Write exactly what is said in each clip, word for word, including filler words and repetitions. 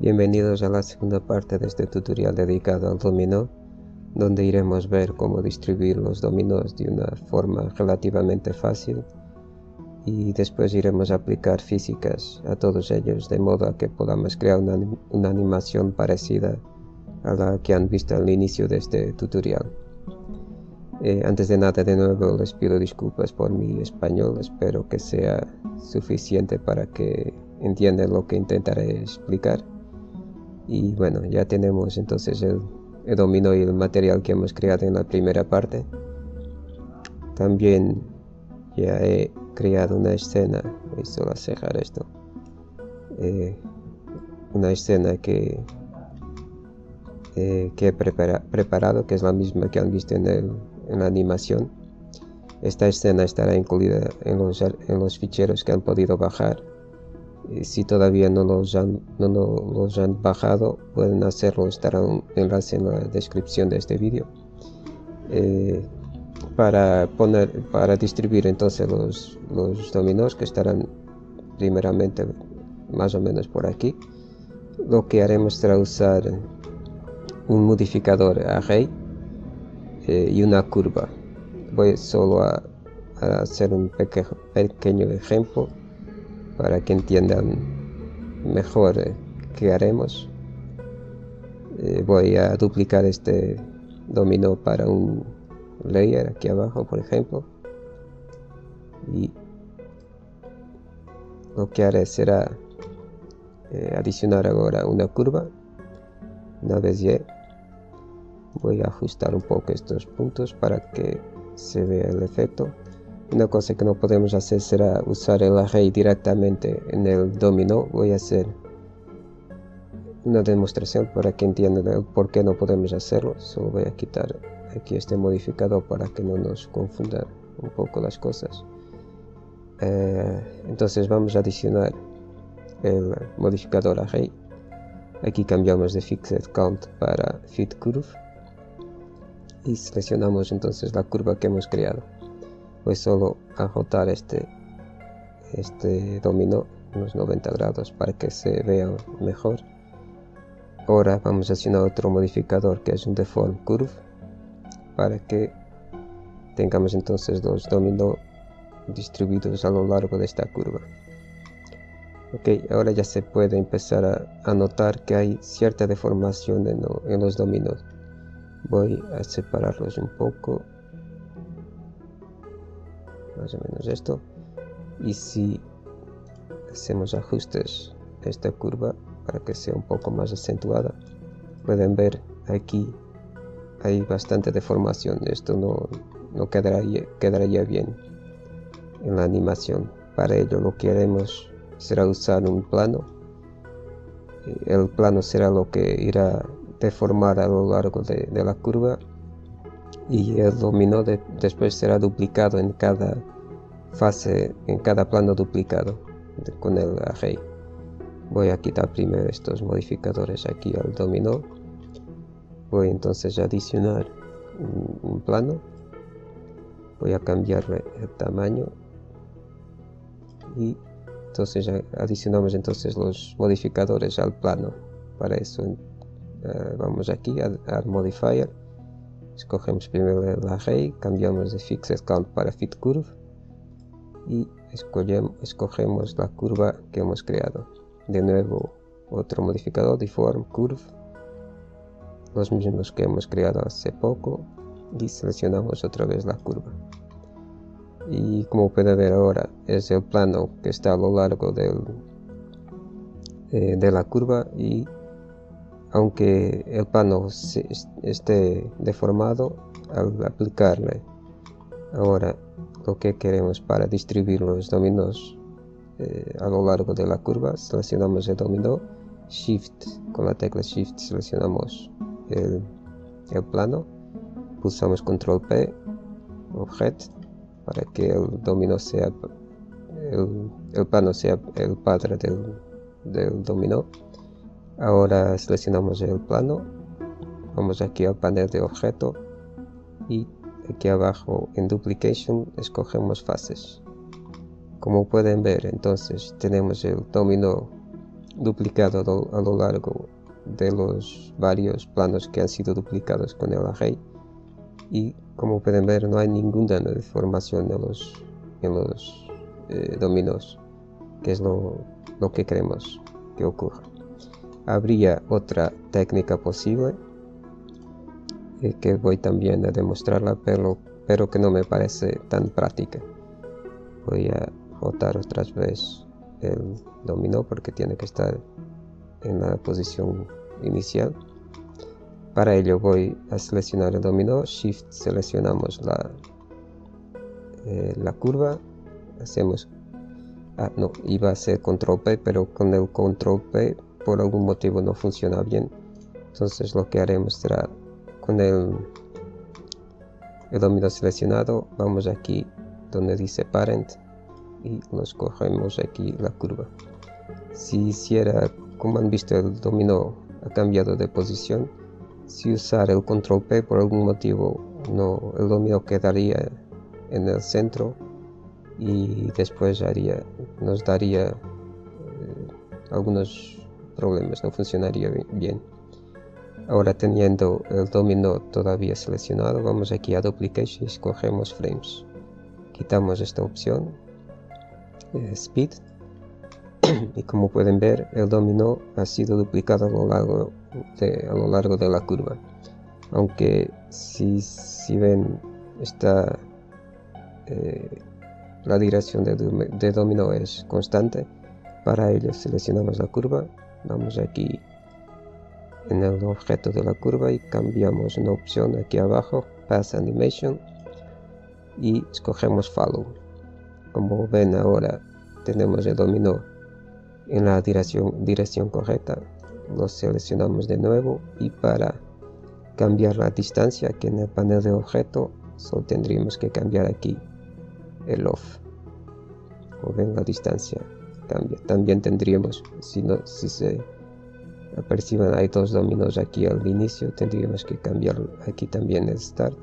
Bienvenidos a la segunda parte de este tutorial dedicado al dominó, donde iremos ver cómo distribuir los dominós de una forma relativamente fácil y después iremos a aplicar físicas a todos ellos de modo a que podamos crear una, una animación parecida a la que han visto al inicio de este tutorial. Eh, antes de nada, de nuevo les pido disculpas por mi español, espero que sea suficiente para que entiendan lo que intentaré explicar. Y bueno, ya tenemos entonces el, el dominó y el material que hemos creado en la primera parte. También ya he creado una escena, voy solo a cerrar esto, eh, una escena que, eh, que he prepara, preparado, que es la misma que han visto en, el, en la animación. Esta escena estará incluida en los, en los ficheros que han podido bajar. Si todavía no los, han, no, no los han bajado, pueden hacerlo, estará un enlace en la descripción de este vídeo. Eh, para poner, para distribuir entonces los, los dominós, que estarán primeramente más o menos por aquí, lo que haremos será usar un modificador array eh, y una curva. Voy solo a, a hacer un peque, pequeño ejemplo para que entiendan mejor eh, qué haremos. Eh, voy a duplicar este dominó para un layer aquí abajo, por ejemplo, y lo que haré será eh, adicionar ahora una curva. Una vez ya voy a ajustar un poco estos puntos para que se vea el efecto. Una cosa que no podemos hacer será usar el array directamente en el dominó. Voy a hacer una demostración para que entiendan por qué no podemos hacerlo. Solo voy a quitar aquí este modificador para que no nos confunda un poco las cosas. Eh, entonces vamos a adicionar el modificador array. Aquí cambiamos de fixed count para fit curve y seleccionamos entonces la curva que hemos creado. Voy solo a rotar este, este dominó unos noventa grados para que se vea mejor. Ahora vamos a adicionar otro modificador que es un deform curve para que tengamos entonces los dominó distribuidos a lo largo de esta curva. Ok, ahora ya se puede empezar a, a notar que hay cierta deformación en, lo, en los dominós. Voy a separarlos un poco, más o menos esto, y si hacemos ajustes a esta curva para que sea un poco más acentuada, pueden ver aquí hay bastante deformación. Esto no, no quedaría, quedaría bien en la animación. Para ello lo que haremos será usar un plano. El plano será lo que irá deformar a lo largo de, de la curva, y el dominó de, después será duplicado en cada fase, en cada plano duplicado de, con el array. Voy a quitar primero estos modificadores aquí al dominó. Voy entonces a adicionar un, un plano. Voy a cambiarle el tamaño y entonces adicionamos entonces los modificadores al plano. Para eso uh, vamos aquí al modifier. Escogemos primero el array, cambiamos de fixed count para fit curve y escogemos la curva que hemos creado. De nuevo otro modificador, deform curve, los mismos que hemos creado hace poco, y seleccionamos otra vez la curva. Y como pueden ver ahora es el plano que está a lo largo del, eh, de la curva, y aunque el plano se, esté deformado, al aplicarle ahora lo que queremos para distribuir los dominós eh, a lo largo de la curva, seleccionamos el dominó, shift, con la tecla shift seleccionamos el, el plano, pulsamos control P, object, para que el dominó sea el, el plano sea el padre del, del dominó. Ahora seleccionamos el plano, vamos aquí al panel de objeto y aquí abajo en duplication escogemos fases. Como pueden ver, entonces tenemos el dominó duplicado a lo largo de los varios planos que han sido duplicados con el array, y como pueden ver no hay ninguna deformación en los, en los eh, dominos, que es lo, lo que queremos que ocurra. Habría otra técnica posible eh, que voy también a demostrarla, pero, pero que no me parece tan práctica. Voy a rotar otra vez el dominó porque tiene que estar en la posición inicial. Para ello voy a seleccionar el dominó, Shift seleccionamos la, eh, la curva, hacemos, ah no, iba a ser Control P, pero con el Control P por algún motivo no funciona bien. Entonces lo que haremos será, con el, el dominó seleccionado, vamos aquí donde dice Parent y nos cogemos aquí la curva. Si hiciera, como han visto, el dominó ha cambiado de posición. Si usara el Control P por algún motivo, no, el dominó quedaría en el centro y después haría, nos daría eh, algunos problemas, no funcionaría bien. Ahora, teniendo el dominó todavía seleccionado, vamos aquí a Duplication y escogemos Frames. Quitamos esta opción, eh, Speed, y como pueden ver, el dominó ha sido duplicado a lo largo de, a lo largo de la curva. Aunque si, si ven, está, eh, la dirección de, de dominó es constante. Para ello seleccionamos la curva, vamos aquí en el objeto de la curva y cambiamos una opción aquí abajo, Path Animation, y escogemos Follow. Como ven, ahora tenemos el dominó en la dirección, dirección correcta. Lo seleccionamos de nuevo y para cambiar la distancia aquí en el panel de objeto solo tendríamos que cambiar aquí el off. Como ven, la distancia cambia. También tendríamos, si, no, si se aperciben, hay dos dominos aquí al inicio, tendríamos que cambiar aquí también el start.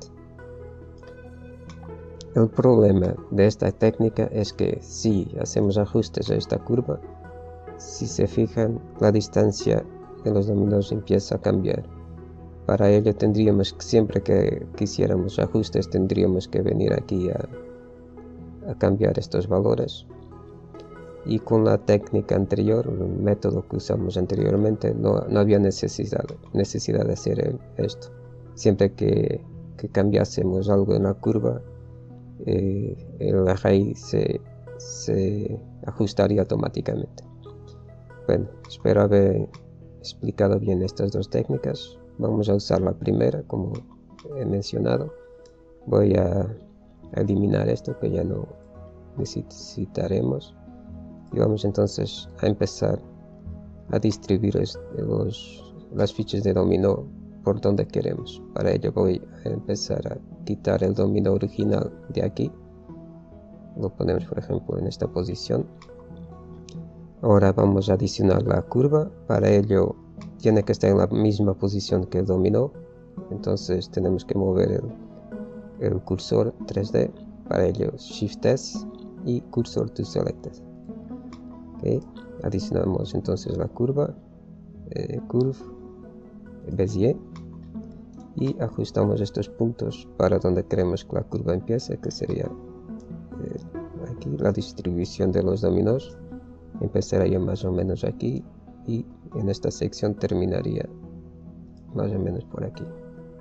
El problema de esta técnica es que si hacemos ajustes a esta curva, si se fijan, la distancia de los dominos empieza a cambiar. Para ello tendríamos que, siempre que quisiéramos ajustes, tendríamos que venir aquí a, a cambiar estos valores. Y con la técnica anterior, el método que usamos anteriormente, no, no había necesidad, necesidad de hacer esto. Siempre que, que cambiásemos algo en la curva, eh, el array se, se ajustaría automáticamente. Bueno, espero haber explicado bien estas dos técnicas. Vamos a usar la primera, como he mencionado. Voy a eliminar esto que ya no necesitaremos. Y vamos entonces a empezar a distribuir los, las fichas de dominó por donde queremos. Para ello voy a empezar a quitar el dominó original de aquí. Lo ponemos, por ejemplo, en esta posición. Ahora vamos a adicionar la curva. Para ello tiene que estar en la misma posición que el dominó. Entonces tenemos que mover el, el cursor tres D. Para ello Shift S y Cursor to Selected. Okay. Adicionamos entonces la curva, eh, Curve, Bezier, y ajustamos estos puntos para donde queremos que la curva empiece, que sería eh, aquí la distribución de los dominós. Empezaría más o menos aquí y en esta sección terminaría más o menos por aquí.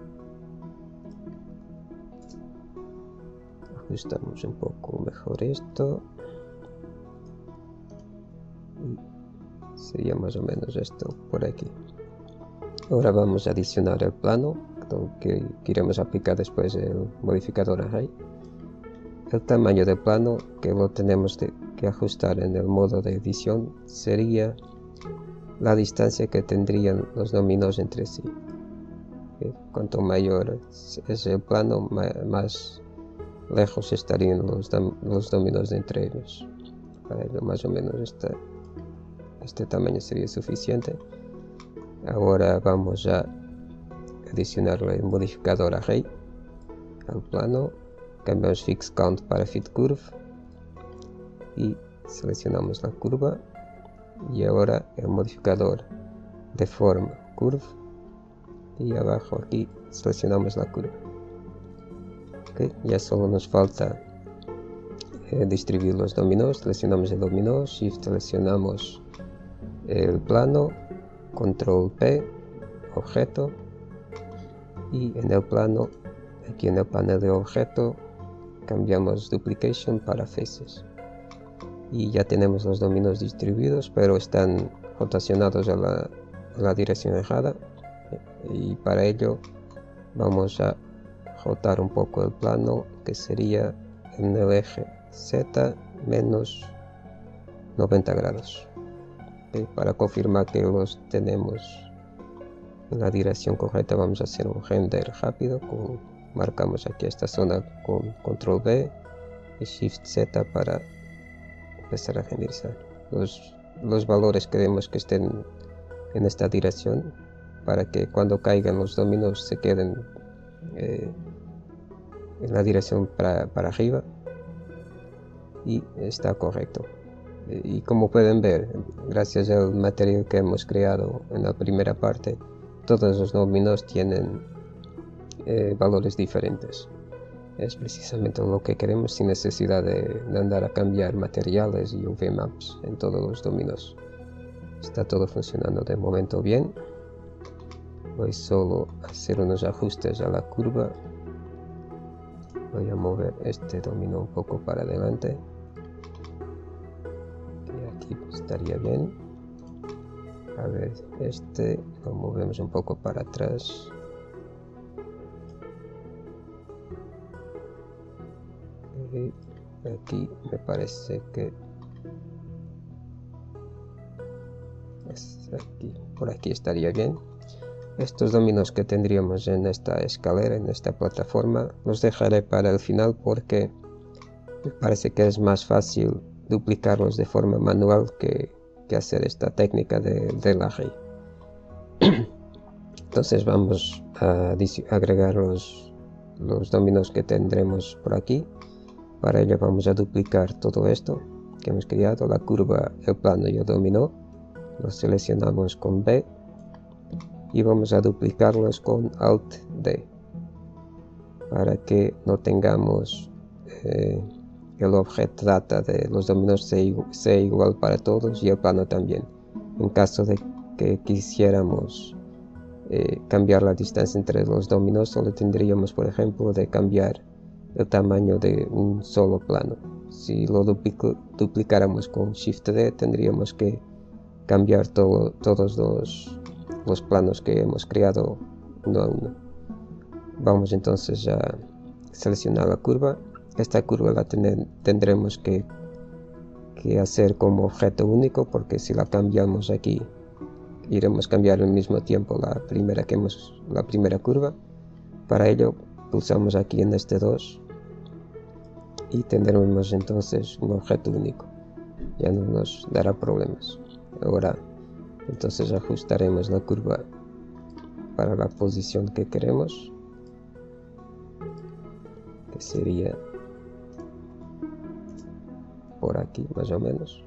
Ajustamos un poco mejor esto y sería más o menos esto por aquí. Ahora vamos a adicionar el plano que queremos aplicar después el modificador array. El tamaño del plano, que lo tenemos de, que ajustar en el modo de edición, sería la distancia que tendrían los dominos entre sí. ¿Okay? Cuanto mayor es el plano, más lejos estarían los, los dominos entre ellos. Para ello, más o menos esta, este tamaño sería suficiente. Ahora vamos a adicionarle el modificador array al plano. Cambiamos Fix Count para Fit Curve y seleccionamos la curva y ahora el modificador deform curve, y abajo aquí seleccionamos la curva. Okay, ya solo nos falta eh, distribuir los dominos. Seleccionamos el dominó, shift seleccionamos el plano, control P, objeto, y en el plano, aquí en el panel de objeto, cambiamos duplication para faces, y ya tenemos los dominos distribuidos, pero están rotacionados a la, a la dirección errada, y para ello vamos a rotar un poco el plano, que sería en el eje Z menos noventa grados. Okay, para confirmar que los tenemos en la dirección correcta, vamos a hacer un render rápido. Con, marcamos aquí esta zona con control V y shift Z para empezar a renderizar. Los, los valores queremos que estén en esta dirección, para que cuando caigan los dominos se queden eh, en la dirección para, para arriba, y está correcto. Y como pueden ver, gracias al material que hemos creado en la primera parte, todos los dominos tienen eh, valores diferentes. Es precisamente lo que queremos, sin necesidad de, de andar a cambiar materiales y U V maps en todos los dominos. Está todo funcionando de momento bien. Voy solo a hacer unos ajustes a la curva. Voy a mover este dominó un poco para adelante, y aquí estaría bien. A ver, este lo movemos un poco para atrás. Y aquí me parece que es aquí, por aquí estaría bien. Estos dominos que tendríamos en esta escalera, en esta plataforma, los dejaré para el final, porque me parece que es más fácil duplicarlos de forma manual que, que hacer esta técnica de, del array. Entonces vamos a agregar los, los dominos que tendremos por aquí. Para ello vamos a duplicar todo esto que hemos creado, la curva, el plano y el dominó. Los seleccionamos con B y vamos a duplicarlos con Alt D, para que no tengamos eh, el objeto data de los dominos sea, sea igual para todos, y el plano también. En caso de que quisiéramos eh, cambiar la distancia entre los dominos, solo tendríamos, por ejemplo, de cambiar el tamaño de un solo plano. Si lo duplico, duplicáramos con Shift D, tendríamos que cambiar todo, todos los, los planos que hemos creado uno a uno. Vamos entonces a seleccionar la curva. Esta curva la ten, tendremos que, que hacer como objeto único, porque si la cambiamos aquí, iremos a cambiar al mismo tiempo la primera, que hemos, la primera curva. Para ello pulsamos aquí en este dos y tendremos entonces un objeto único. Ya no nos dará problemas. Ahora entonces ajustaremos la curva para la posición que queremos, que sería por aquí más o menos.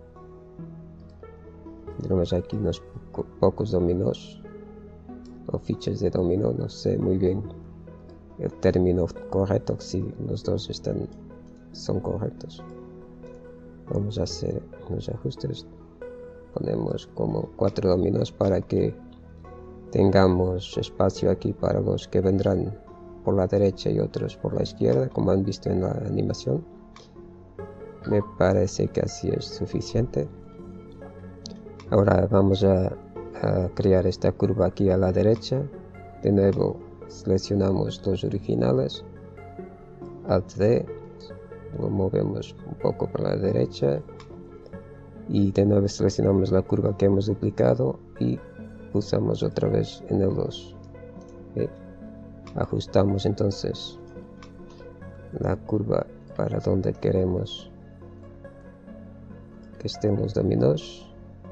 Tendremos aquí unos po pocos dominos o fichas de dominó, no sé muy bien el término correcto, si los dos están son correctos. Vamos a hacer unos ajustes. Ponemos como cuatro dominos para que tengamos espacio aquí para los que vendrán por la derecha y otros por la izquierda, como han visto en la animación. Me parece que así es suficiente. Ahora vamos a, a crear esta curva aquí a la derecha. De nuevo seleccionamos los originales, Alt D, lo movemos un poco para la derecha, y de nuevo seleccionamos la curva que hemos duplicado y pulsamos otra vez en el dos. ¿Okay? Ajustamos entonces la curva para donde queremos que estén los dominos.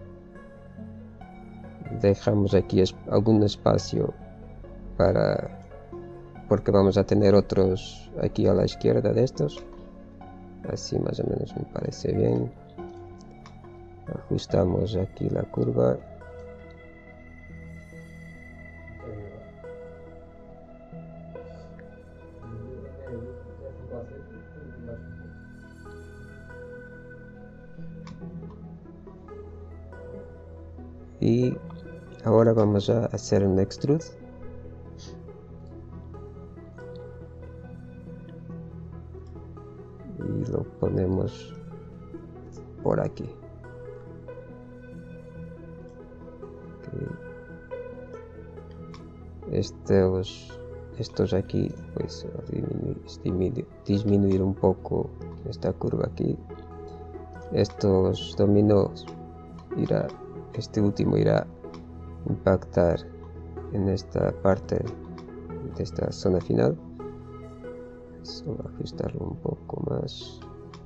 Dejamos aquí es, algún espacio para porque vamos a tener otros aquí a la izquierda de estos. Así más o menos me parece bien. ajustamos aquí la curva. Y ahora vamos a hacer un extrude. Y lo ponemos por aquí. Estos, estos aquí, pues disminuir, disminuir un poco esta curva aquí. Estos dominos irá, este último irá a impactar en esta parte de esta zona final. Solo ajustarlo un poco más.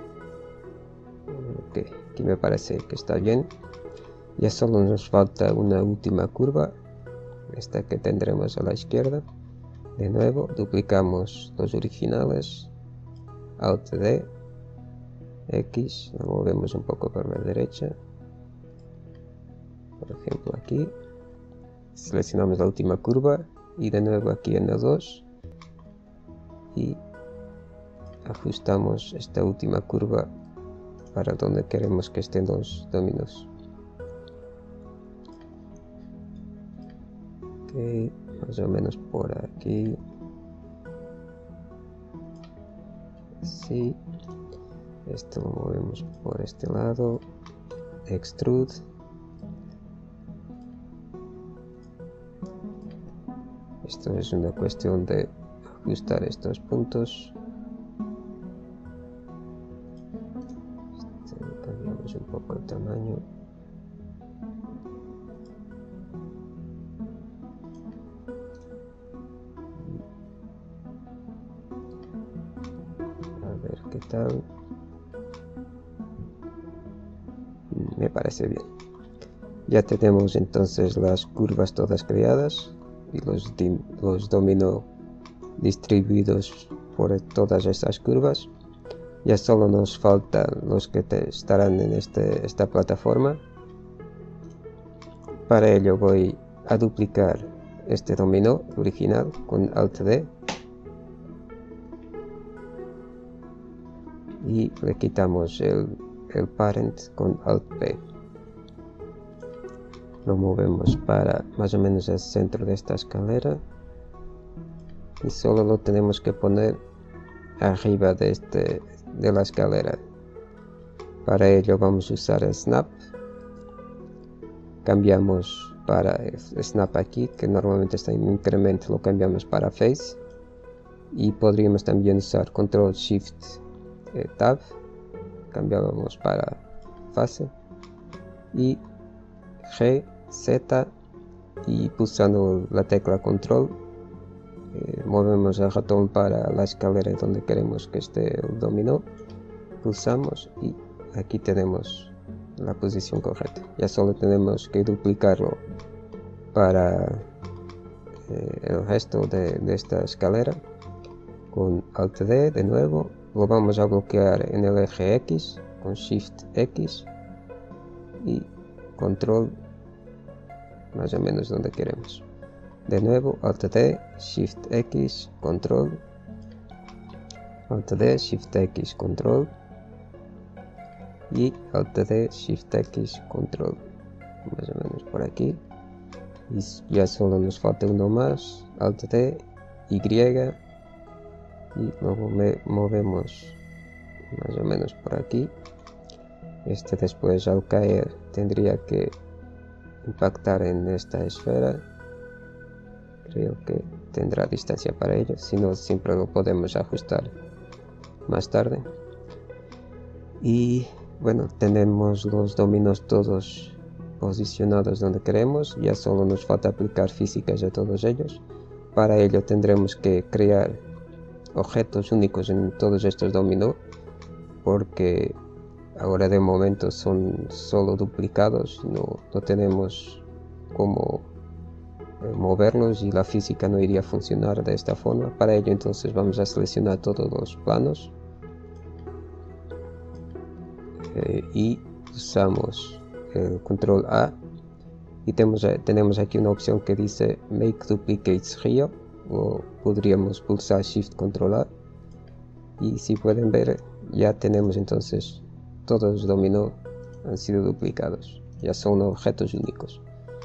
Ok, aquí me parece que está bien. Ya solo nos falta una última curva, esta que tendremos a la izquierda. De nuevo duplicamos los originales, Alt D, X, lo movemos un poco para la derecha, por ejemplo aquí. Seleccionamos la última curva y de nuevo aquí en el dos y ajustamos esta última curva para donde queremos que estén los dominos. Ok, más o menos por aquí. Así. Esto lo movemos por este lado. Extrude. Esto es una cuestión de ajustar estos puntos. Este, cambiamos un poco el tamaño. A ver qué tal. Me parece bien. Ya tenemos entonces las curvas todas creadas y los, los dominos distribuidos por todas estas curvas. Ya solo nos faltan los que te estarán en este, esta plataforma. Para ello voy a duplicar este dominó original con Alt D y le quitamos el, el parent con Alt P. Lo movemos para más o menos el centro de esta escalera y solo lo tenemos que poner arriba de, este, de la escalera. Para ello vamos a usar el snap. Cambiamos para el snap aquí, que normalmente está en increment, lo cambiamos para face. Y podríamos también usar control shift eh, tab, cambiamos para fase. Y G, Z y pulsando la tecla control eh, movemos el ratón para la escalera donde queremos que esté el dominó, pulsamos y aquí tenemos la posición correcta. Ya solo tenemos que duplicarlo para eh, el resto de, de esta escalera con Alt D de nuevo. Lo vamos a bloquear en el eje X con Shift X y control más o menos donde queremos. De nuevo Alt D, Shift X, control, Alt D, Shift X, control y Alt D, Shift X, control, más o menos por aquí. Y ya solo nos falta uno más, Alt D, Y y luego me movemos más o menos por aquí. Este después al caer tendría que impactar en esta esfera. Creo que tendrá distancia para ello, si no siempre lo podemos ajustar más tarde. Y bueno, tenemos los dominos todos posicionados donde queremos, ya solo nos falta aplicar físicas a todos ellos. Para ello tendremos que crear objetos únicos en todos estos dominos, porque ahora de momento son solo duplicados, no, no tenemos cómo eh, moverlos y la física no iría a funcionar de esta forma. Para ello entonces vamos a seleccionar todos los planos eh, y usamos el control A y tenemos, tenemos aquí una opción que dice Make Duplicates Here, o podríamos pulsar Shift Control A, y si pueden ver ya tenemos entonces todos los dominó han sido duplicados, ya son objetos únicos.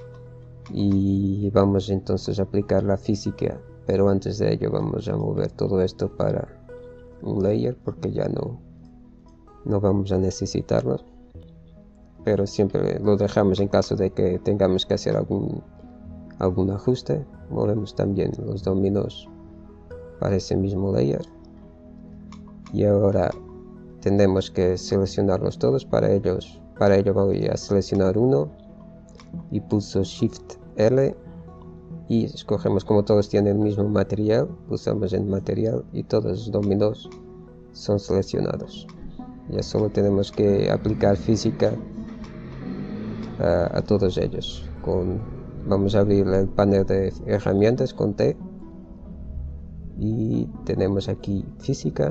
Y vamos entonces a aplicar la física, pero antes de ello vamos a mover todo esto para un layer porque ya no, no vamos a necesitarlo, pero siempre lo dejamos en caso de que tengamos que hacer algún, algún ajuste. Movemos también los dominos para ese mismo layer y ahora tenemos que seleccionarlos todos. Para ellos para ello voy a seleccionar uno y pulso Shift L y escogemos, como todos tienen el mismo material, pulsamos en material y todos los dominos son seleccionados. Ya solo tenemos que aplicar física a, a todos ellos. Con, vamos a abrir el panel de herramientas con T y tenemos aquí física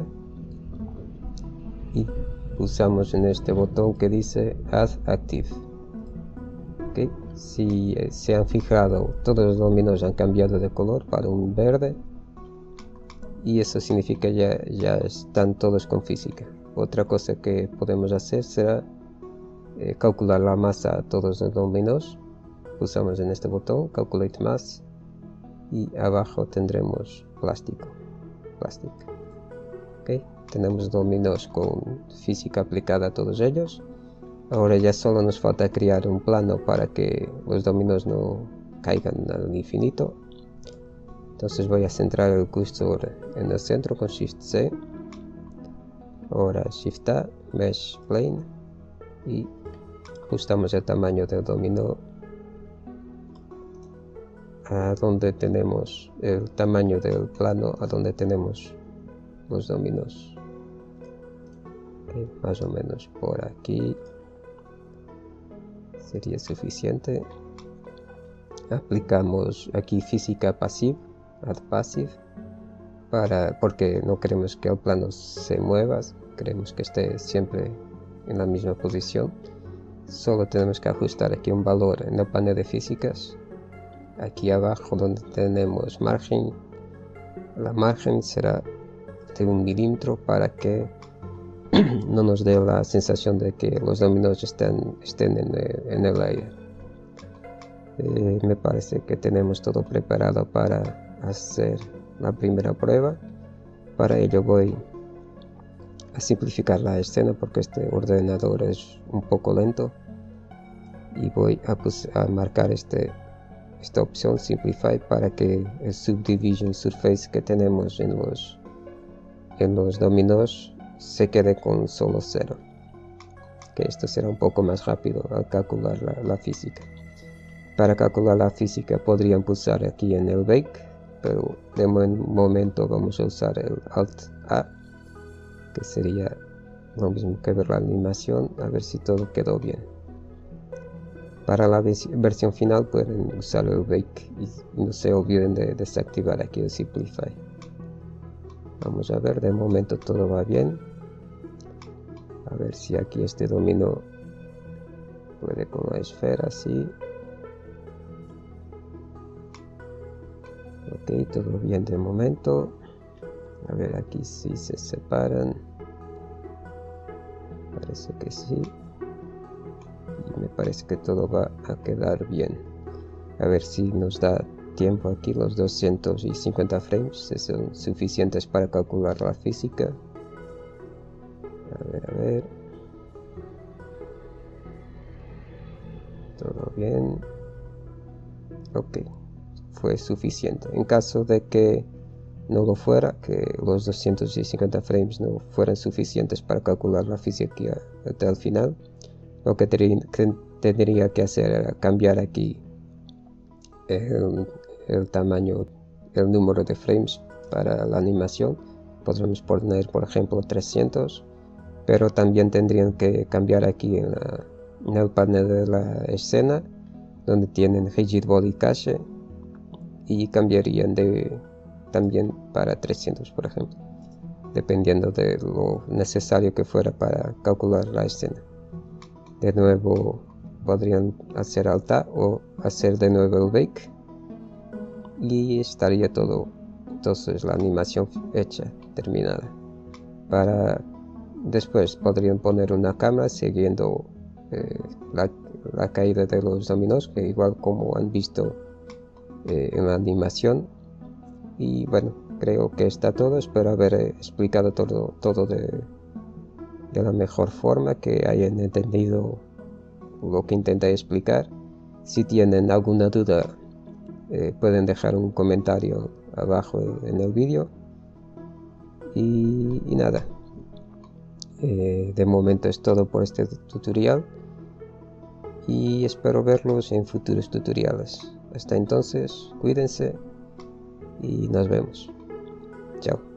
y pulsamos en este botón que dice Add Active. Okay. Si eh, se han fijado, todos los dominos han cambiado de color para un verde y eso significa ya ya están todos con física. Otra cosa que podemos hacer será eh, calcular la masa a todos los dominos. Pulsamos en este botón Calculate Mass y abajo tendremos plástico, plástico. Okay. Tenemos dominos con física aplicada a todos ellos. Ahora ya solo nos falta crear un plano para que los dominos no caigan al infinito. Entonces voy a centrar el cursor en el centro con Shift C. Ahora Shift A, Mesh Plane y ajustamos el tamaño del dominó a donde tenemos el tamaño del plano, a donde tenemos los dominos. Okay, más o menos por aquí sería suficiente. Aplicamos aquí física pasiva, add passive, para, porque no queremos que el plano se mueva, queremos que esté siempre en la misma posición. Solo tenemos que ajustar aquí un valor en el panel de físicas. Aquí abajo donde tenemos margen, la margen será de un milímetro para que no nos dé la sensación de que los dominos estén, estén en, el, en el aire. Eh, me parece que tenemos todo preparado para hacer la primera prueba. Para ello voy a simplificar la escena porque este ordenador es un poco lento y voy a, pues, a marcar este, esta opción Simplify para que el Subdivision Surface que tenemos en los, en los dominos se quede con solo cero, que esto será un poco más rápido al calcular la, la física. Para calcular la física podrían pulsar aquí en el Bake, pero de momento vamos a usar el Alt A, que sería lo mismo que ver la animación, a ver si todo quedó bien. Para la versión final pueden usar el Bake y no se olviden de desactivar aquí el Simplify. Vamos a ver, de momento todo va bien. A ver si aquí este dominó puede con la esfera, sí. Ok, todo bien de momento. A ver aquí si se separan. Parece que sí. Y me parece que todo va a quedar bien. A ver si nos da tiempo aquí. Los doscientos cincuenta frames son suficientes para calcular la física. A ver, a ver. Todo bien. Ok, fue suficiente. En caso de que no lo fuera, que los doscientos cincuenta frames no fueran suficientes para calcular la física hasta el final, lo que tendría que hacer era cambiar aquí el, el tamaño, el número de frames para la animación. Podremos poner, por ejemplo, trescientos, pero también tendrían que cambiar aquí en, la, en el panel de la escena donde tienen Rigid Body Cache y cambiarían de también para trescientos, por ejemplo, dependiendo de lo necesario que fuera para calcular la escena. De nuevo podrían hacer alta o hacer de nuevo el bake y estaría todo, entonces la animación hecha, terminada. Para después podrían poner una cámara siguiendo eh, la, la caída de los dominós, que igual como han visto eh, en la animación. Y bueno, creo que está todo. Espero haber explicado todo, todo de, de la mejor forma, que hayan entendido lo que intenté explicar. Si tienen alguna duda, eh, pueden dejar un comentario abajo en el vídeo. Y, y nada, eh, de momento es todo por este tutorial y espero verlos en futuros tutoriales. Hasta entonces, cuídense y nos vemos. Chao.